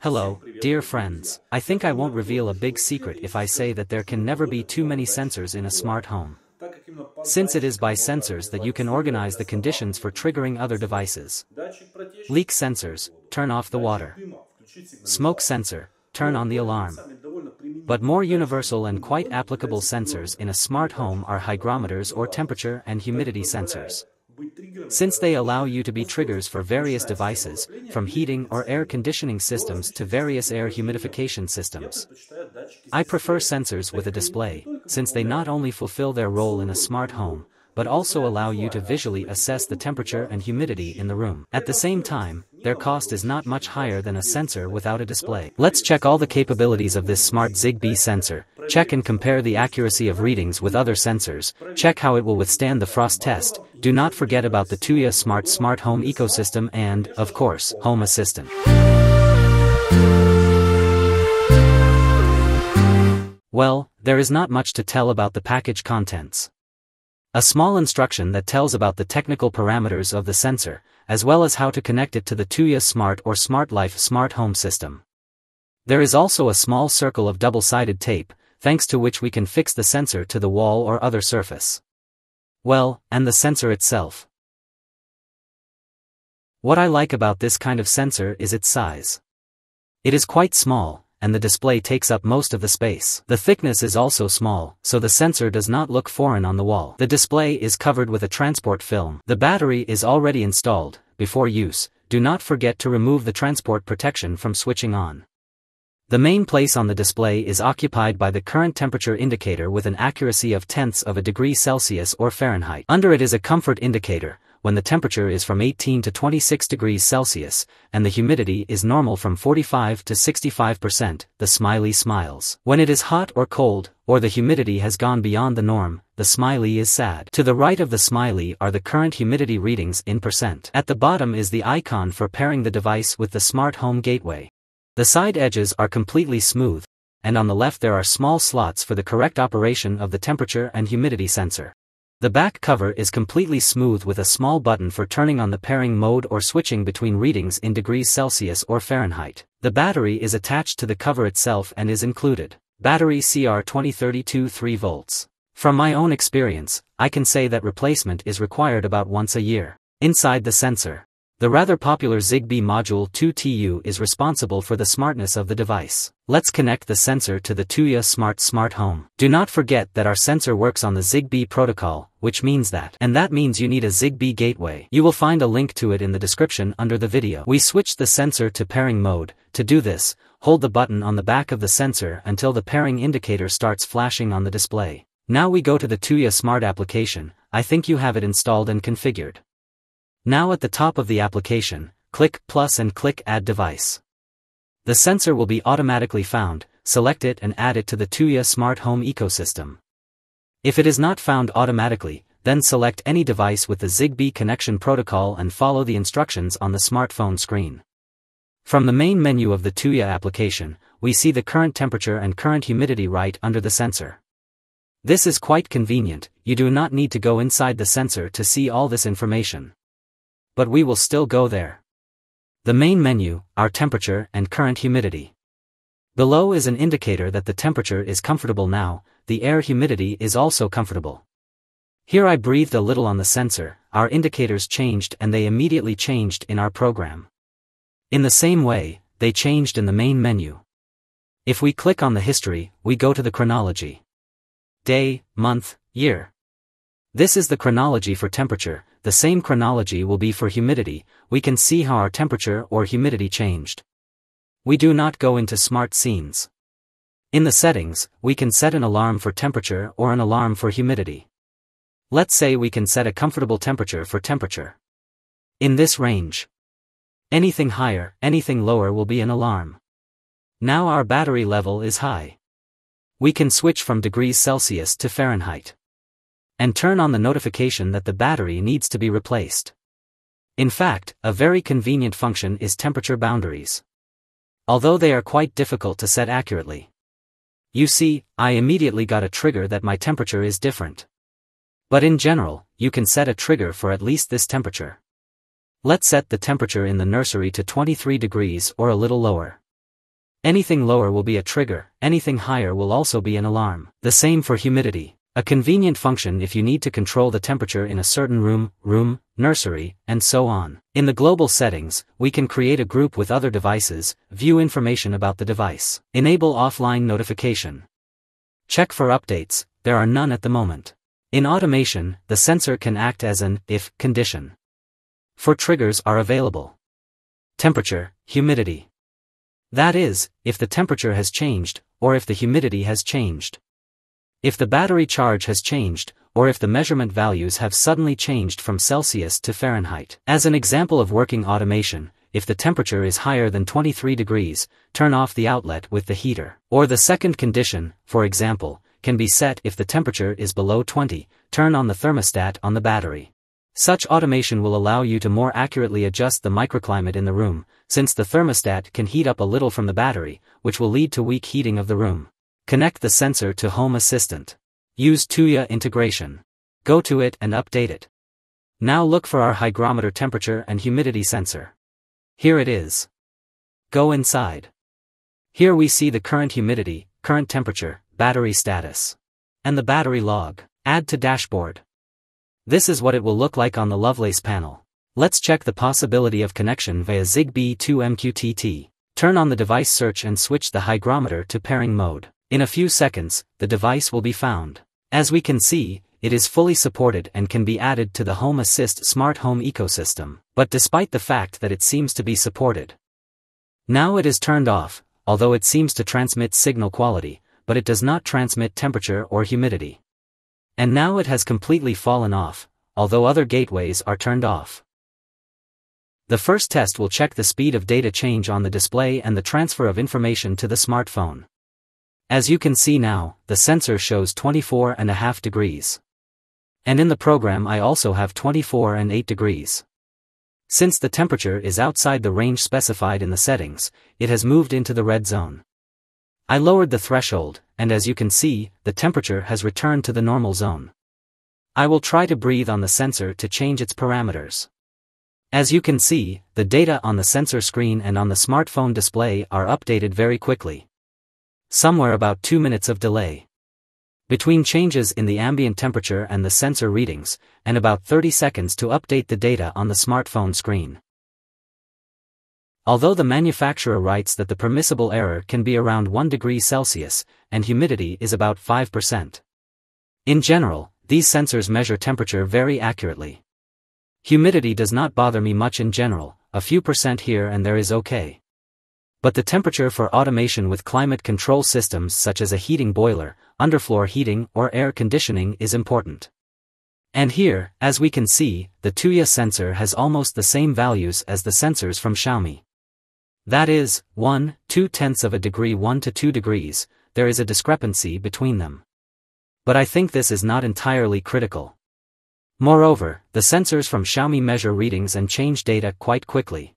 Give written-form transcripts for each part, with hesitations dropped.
Hello, dear friends. I think I won't reveal a big secret if I say that there can never be too many sensors in a smart home. Since it is by sensors that you can organize the conditions for triggering other devices. Leak sensors, turn off the water. Smoke sensor, turn on the alarm. But more universal and quite applicable sensors in a smart home are hygrometers or temperature and humidity sensors. Since they allow you to be triggers for various devices, from heating or air conditioning systems to various air humidification systems. I prefer sensors with a display, since they not only fulfill their role in a smart home, but also allow you to visually assess the temperature and humidity in the room. At the same time, their cost is not much higher than a sensor without a display. Let's check all the capabilities of this smart Zigbee sensor, check and compare the accuracy of readings with other sensors, check how it will withstand the frost test, do not forget about the Tuya Smart smart home ecosystem and, of course, Home Assistant. Well, there is not much to tell about the package contents. A small instruction that tells about the technical parameters of the sensor, as well as how to connect it to the Tuya Smart or Smart Life smart home system. There is also a small circle of double-sided tape, thanks to which we can fix the sensor to the wall or other surface. Well, and the sensor itself. What I like about this kind of sensor is its size. It is quite small, and the display takes up most of the space. The thickness is also small, so the sensor does not look foreign on the wall. The display is covered with a transport film. The battery is already installed. Before use, do not forget to remove the transport protection from switching on. The main place on the display is occupied by the current temperature indicator with an accuracy of tenths of a degree Celsius or Fahrenheit. Under it is a comfort indicator, when the temperature is from 18 to 26 degrees Celsius, and the humidity is normal from 45 to 65%, the smiley smiles. When it is hot or cold, or the humidity has gone beyond the norm, the smiley is sad. To the right of the smiley are the current humidity readings in percent. At the bottom is the icon for pairing the device with the smart home gateway. The side edges are completely smooth, and on the left there are small slots for the correct operation of the temperature and humidity sensor. The back cover is completely smooth with a small button for turning on the pairing mode or switching between readings in degrees Celsius or Fahrenheit. The battery is attached to the cover itself and is included. Battery CR2032 3 volts. From my own experience, I can say that replacement is required about once a year. Inside the sensor, the rather popular Zigbee module 2TU is responsible for the smartness of the device. Let's connect the sensor to the Tuya Smart smart home. Do not forget that our sensor works on the Zigbee protocol, which means that. And that means you need a Zigbee gateway. You will find a link to it in the description under the video. We switched the sensor to pairing mode. To do this, hold the button on the back of the sensor until the pairing indicator starts flashing on the display. Now we go to the Tuya Smart application. I think you have it installed and configured. Now at the top of the application, click plus and click Add Device. The sensor will be automatically found, select it and add it to the Tuya Smart Home ecosystem. If it is not found automatically, then select any device with the Zigbee connection protocol and follow the instructions on the smartphone screen. From the main menu of the Tuya application, we see the current temperature and current humidity right under the sensor. This is quite convenient, you do not need to go inside the sensor to see all this information. But we will still go there. The main menu, our temperature and current humidity. Below is an indicator that the temperature is comfortable now, the air humidity is also comfortable. Here I breathed a little on the sensor, our indicators changed and they immediately changed in our program. In the same way, they changed in the main menu. If we click on the history, we go to the chronology. Day, month, year. This is the chronology for temperature. The same chronology will be for humidity. We can see how our temperature or humidity changed. We do not go into smart scenes. In the settings, we can set an alarm for temperature or an alarm for humidity. Let's say we can set a comfortable temperature for temperature. In this range. Anything higher, anything lower will be an alarm. Now our battery level is high. We can switch from degrees Celsius to Fahrenheit. And turn on the notification that the battery needs to be replaced. In fact, a very convenient function is temperature boundaries. Although they are quite difficult to set accurately. You see, I immediately got a trigger that my temperature is different. But in general, you can set a trigger for at least this temperature. Let's set the temperature in the nursery to 23 degrees or a little lower. Anything lower will be a trigger, anything higher will also be an alarm. The same for humidity. A convenient function if you need to control the temperature in a certain room, nursery, and so on. In the global settings, we can create a group with other devices, view information about the device. Enable offline notification. Check for updates, there are none at the moment. In automation, the sensor can act as an if condition. For triggers are available. Temperature, humidity. That is, if the temperature has changed, or if the humidity has changed. If the battery charge has changed, or if the measurement values have suddenly changed from Celsius to Fahrenheit. As an example of working automation, if the temperature is higher than 23 degrees, turn off the outlet with the heater. Or the second condition, for example, can be set if the temperature is below 20, turn on the thermostat on the battery. Such automation will allow you to more accurately adjust the microclimate in the room, since the thermostat can heat up a little from the battery, which will lead to weak heating of the room. Connect the sensor to Home Assistant. Use Tuya integration. Go to it and update it. Now look for our hygrometer temperature and humidity sensor. Here it is. Go inside. Here we see the current humidity, current temperature, battery status, and the battery log. Add to dashboard. This is what it will look like on the Lovelace panel. Let's check the possibility of connection via Zigbee to MQTT. Turn on the device search and switch the hygrometer to pairing mode. In a few seconds, the device will be found. As we can see, it is fully supported and can be added to the Home Assist smart home ecosystem. But despite the fact that it seems to be supported, now it is turned off, although it seems to transmit signal quality, but it does not transmit temperature or humidity. And now it has completely fallen off, although other gateways are turned off. The first test will check the speed of data change on the display and the transfer of information to the smartphone. As you can see now, the sensor shows 24.5 degrees. And in the program I also have 24.8 degrees. Since the temperature is outside the range specified in the settings, it has moved into the red zone. I lowered the threshold, and as you can see, the temperature has returned to the normal zone. I will try to breathe on the sensor to change its parameters. As you can see, the data on the sensor screen and on the smartphone display are updated very quickly. Somewhere about 2 minutes of delay between changes in the ambient temperature and the sensor readings, and about 30 seconds to update the data on the smartphone screen. Although the manufacturer writes that the permissible error can be around 1 degree Celsius, and humidity is about 5%. In general, these sensors measure temperature very accurately. Humidity does not bother me much in general, a few percent here and there is okay. But the temperature for automation with climate control systems such as a heating boiler, underfloor heating or air conditioning is important. And here, as we can see, the Tuya sensor has almost the same values as the sensors from Xiaomi. That is, 1/2 of a degree 1 to 2 degrees, there is a discrepancy between them. But I think this is not entirely critical. Moreover, the sensors from Xiaomi measure readings and change data quite quickly.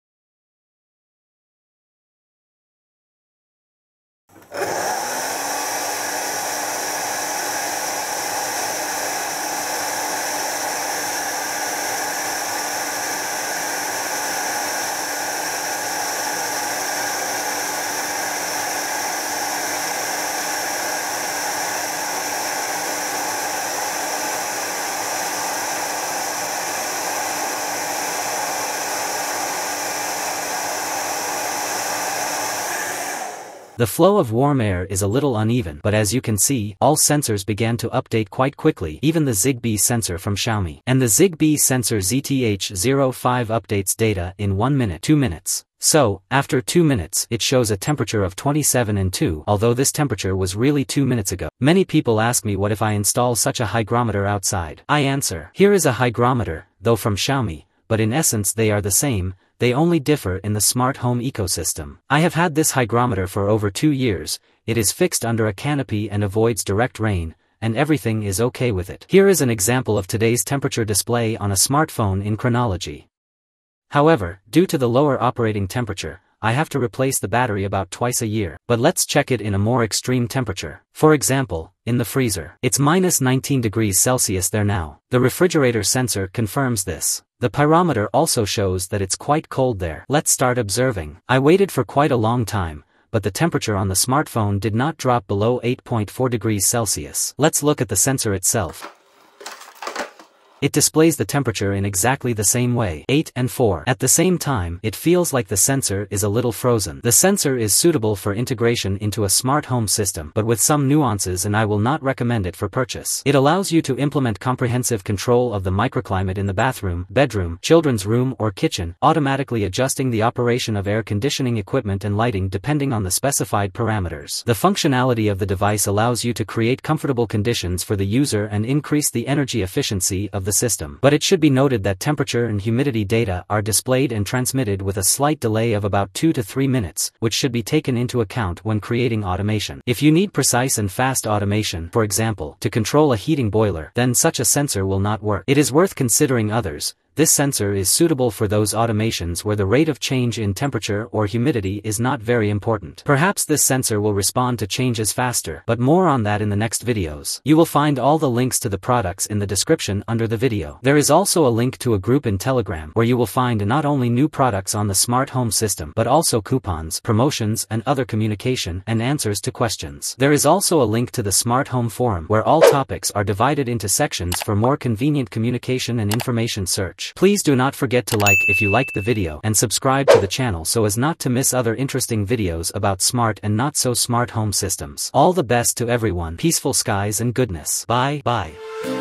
The flow of warm air is a little uneven, but as you can see, all sensors began to update quite quickly, even the Zigbee sensor from Xiaomi. And the Zigbee sensor ZTH05 updates data in 1 minute, 2 minutes. So, after 2 minutes, it shows a temperature of 27.2, although this temperature was really 2 minutes ago. Many people ask me what if I install such a hygrometer outside. I answer, here is a hygrometer, though from Xiaomi, but in essence they are the same. They only differ in the smart home ecosystem. I have had this hygrometer for over 2 years, it is fixed under a canopy and avoids direct rain, and everything is okay with it. Here is an example of today's temperature display on a smartphone in chronology. However, due to the lower operating temperature, I have to replace the battery about twice a year. But let's check it in a more extreme temperature. For example, in the freezer. It's minus 19 degrees Celsius there now. The refrigerator sensor confirms this. The pyrometer also shows that it's quite cold there. Let's start observing. I waited for quite a long time, but the temperature on the smartphone did not drop below 8.4 degrees Celsius. Let's look at the sensor itself. It displays the temperature in exactly the same way, 8 and 4. At the same time, it feels like the sensor is a little frozen. The sensor is suitable for integration into a smart home system, but with some nuances, and I will not recommend it for purchase. It allows you to implement comprehensive control of the microclimate in the bathroom, bedroom, children's room or kitchen, automatically adjusting the operation of air conditioning equipment and lighting depending on the specified parameters. The functionality of the device allows you to create comfortable conditions for the user and increase the energy efficiency of the system. But it should be noted that temperature and humidity data are displayed and transmitted with a slight delay of about 2 to 3 minutes, which should be taken into account when creating automation. If you need precise and fast automation, for example, to control a heating boiler, then such a sensor will not work. It is worth considering others. This sensor is suitable for those automations where the rate of change in temperature or humidity is not very important. Perhaps this sensor will respond to changes faster, but more on that in the next videos. You will find all the links to the products in the description under the video. There is also a link to a group in Telegram where you will find not only new products on the smart home system, but also coupons, promotions, and other communication and answers to questions. There is also a link to the smart home forum where all topics are divided into sections for more convenient communication and information search. Please do not forget to like if you liked the video and subscribe to the channel so as not to miss other interesting videos about smart and not so smart home systems. All the best to everyone. Peaceful skies and goodness. Bye.